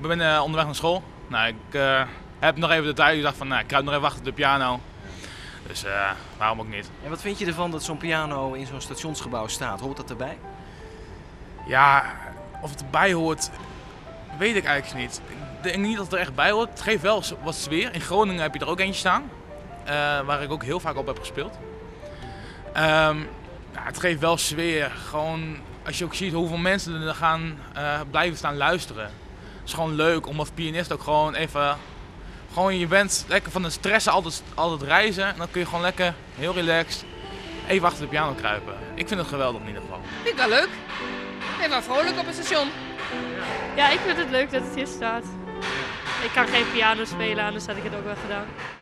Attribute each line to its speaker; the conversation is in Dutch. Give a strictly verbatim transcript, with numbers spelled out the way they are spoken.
Speaker 1: ben uh, onderweg naar school. Nou, ik uh, heb nog even de tijd. Ik dacht van, nou, ik kruip nog even achter de piano. Dus uh, waarom ook niet.
Speaker 2: En wat vind je ervan dat zo'n piano in zo'n stationsgebouw staat? Hoort dat erbij?
Speaker 1: Ja, of het erbij hoort, weet ik eigenlijk niet. Ik denk niet dat het er echt bij hoort. Het geeft wel wat sfeer. In Groningen heb je er ook eentje staan. Uh, waar ik ook heel vaak op heb gespeeld. Um, ja, het geeft wel sfeer. Gewoon, als je ook ziet hoeveel mensen er gaan uh, blijven staan luisteren. Het is gewoon leuk om als pianist ook gewoon even... Gewoon, je bent lekker van de stressen altijd, altijd reizen. En dan kun je gewoon lekker, heel relaxed, even achter de piano kruipen. Ik vind het geweldig in ieder geval.
Speaker 3: Vind ik wel leuk. Even vrolijk op het station.
Speaker 4: Ja, ik vind het leuk dat het hier staat. Ik kan geen piano spelen, anders had ik het ook wel gedaan.